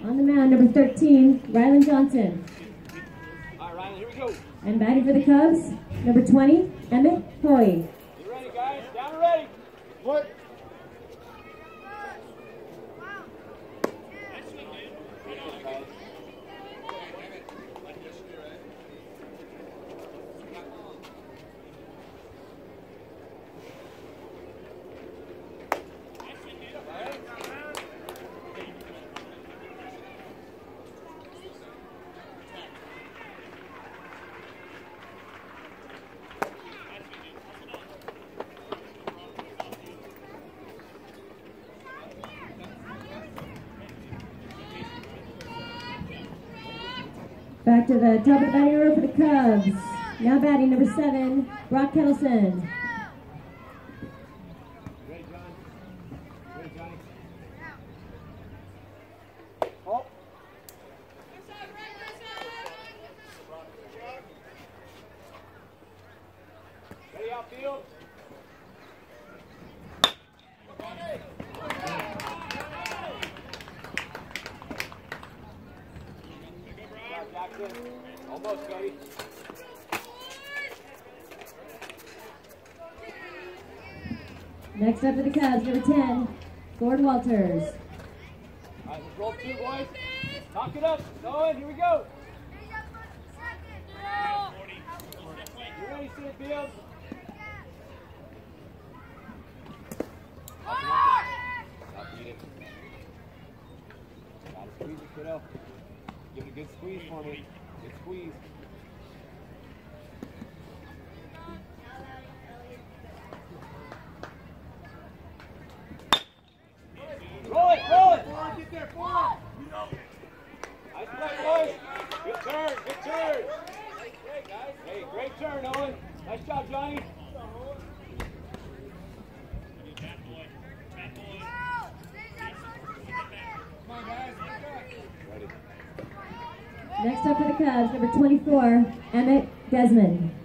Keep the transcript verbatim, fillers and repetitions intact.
On the mound, number thirteen, Rylan Johnson. All right, Rylan, here we go. And batting for the Cubs, number twenty, Emmett Hoy. You ready, guys? Down and ready. What? Back to the top of the batting order for the Cubs. Now batting number seven, Brock Kettleson. Ready, John? Ready, Johnny? Oh. Ready, outfield. Almost, Cody. Next up for the Cubs, number ten, Ford Walters. All right, let's roll two, boys. Knock it up. Going, here we go. You ready, center field? I'll beat it. Gotta squeeze it, kiddo. Give it a good squeeze for me. Good squeeze. Roll it, roll it! Get there, forward! Nice play, boys. Good turn, good turn. Great, guys. Hey, great turn, Owen. Nice job, Johnny. Come on, guys. Ready. Next up for the Cubs, number twenty-four, Emmett Desmond.